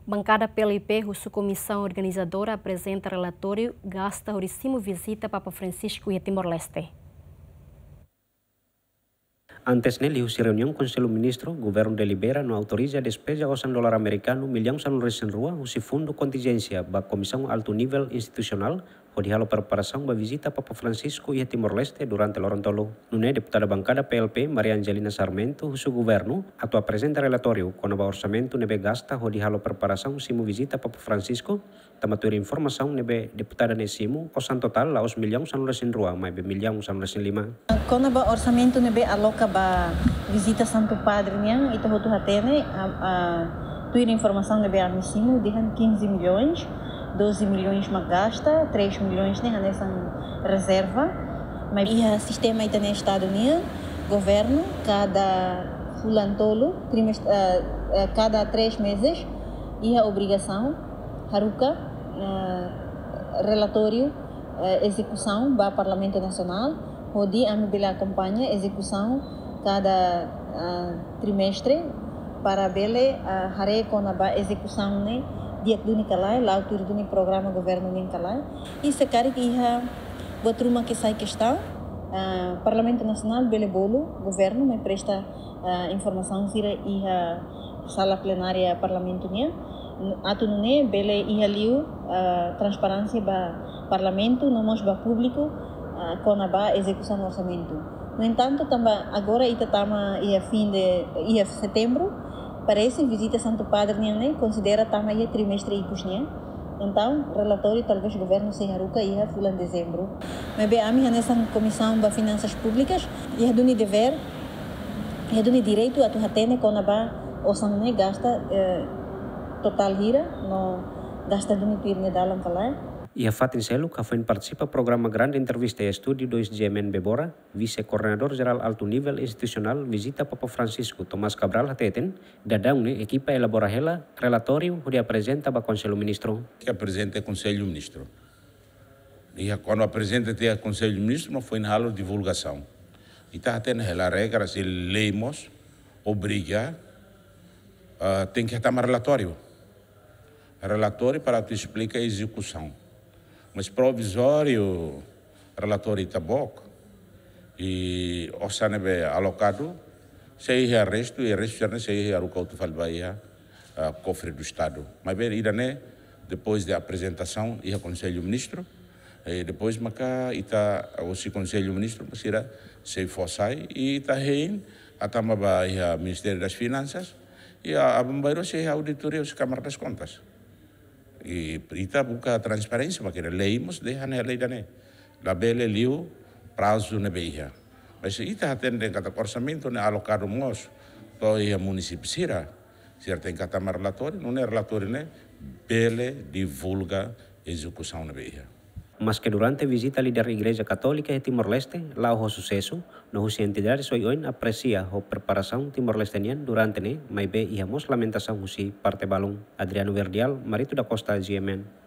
Bancada PLP, sua comissão organizadora, apresenta relatório gasta o visita Papa Francisco e Timor-Leste. Antes nele, a reunião com o ministro, o governo delibera não autoriza a despesa de $100 americano, milhões de dólares em rua, o fundo contingência da Comissão Alto Nível Institucional, onde há a preparação da visita Papa Francisco e Timor-Leste durante o Lorontolo. No deputada bancada PLP, Maria Angelina Sarmento, o seu governo, apresenta relatório com o orçamento nebe gasta, onde há a preparação simo visita Papa Francisco, tamatur informação nebe deputada Nesimo, o san total aos milhões de dólares em rua, mais milhões de dólares em lima. Com o orçamento nebe aloca ba visita Santo Padre niang ito hotu hatene tuir informação nebe amissimo dihan 15 milhões, 12 milhões magasta, 3 milhões nessa reserva. Mas o sistema está no Estados Unidos, governo, cada fulantolo, cada 3 meses, e a obrigação, haruka, relatório, execução, para o Parlamento Nacional, onde a MBL acompanha execução cada trimestre, para bele hare com a execução né dia duni kalai lá altura duni programa governo nin kalai e se cara que ia botruma que sai questão Parlamento Nacional bele bolo governo me presta informação sira ia sala plenária parlamento nia atu ne bele ia liu transparência ba parlamento nomos ba público com a ba execução do orçamento. No entanto também agora itama ia fim de ia setembro parece visita Santo Padre né considera também trimestre e cusnia então relatório talvez o governo se haruka ia fulan dezembro mas bem a minha nessa comissão da finanças públicas ia duni dever ia duni direito a tu hatene com a ba orçamento gasta total hira no gasta duni pirne dalam kalai. E a Fatin Selu, que foi participa do programa Grande Entrevista e Estúdio 2 GMN Bebora, vice-coordenador-geral alto nível institucional, visita Papa Francisco Tomás Cabral Hateten, dadang equipa elabora ela relatório que apresenta para o Conselho Ministro. Que apresenta o Conselho Ministro. E quando apresenta o Conselho Ministro, não foi na halo divulgação. E está tendo ela regra, se leimos, obriga, tem que estar relatório. Relatório para te explicar a execução. Mas provisório, relatório está bom, e o sanebe alocado, se é arresto, e arresto já não se é o que falava cofre do Estado. Mas bem, depois da apresentação, ia Conselho Ministro, e depois maca ita o Conselho Ministro, mas ira se fossai, e ita hein, atamaba ia Ministério das Finanças, e a bombeiro se é auditoria os Câmara das Contas. E kita buka transparência, porque leímos de a lei da la bele liu prazo ne beia. Mas ita atende cada orçamento ne alocado mos to ia município sira. Se tem cada relatório, não é relatório ne bele divulga execução ne beia. Mas que durante a visita líder da Igreja Católica de Timor-Leste, lá o sucesso, nos entidades hoje aprecia a preparação timor-lesteniana durante mas be íamos lamentação si parte balão. Adriano Verdial, Marito da Costa GMN.